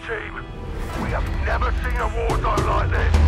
team. We have never seen a war zone like this.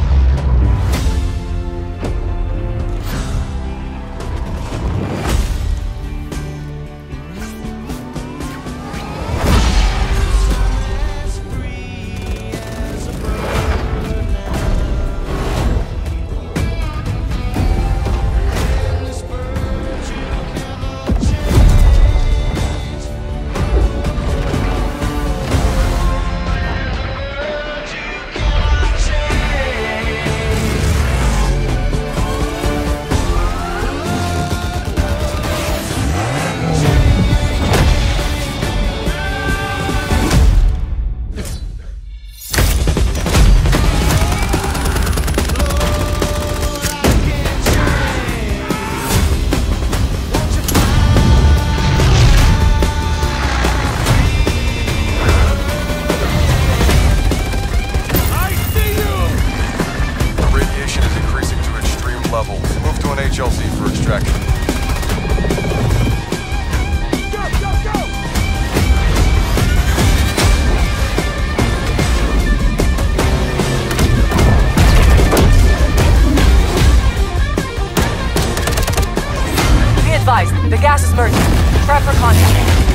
Levels. Move to an HLZ for extraction. Go, go, go! Be advised, the gas is merging. Prep for contact.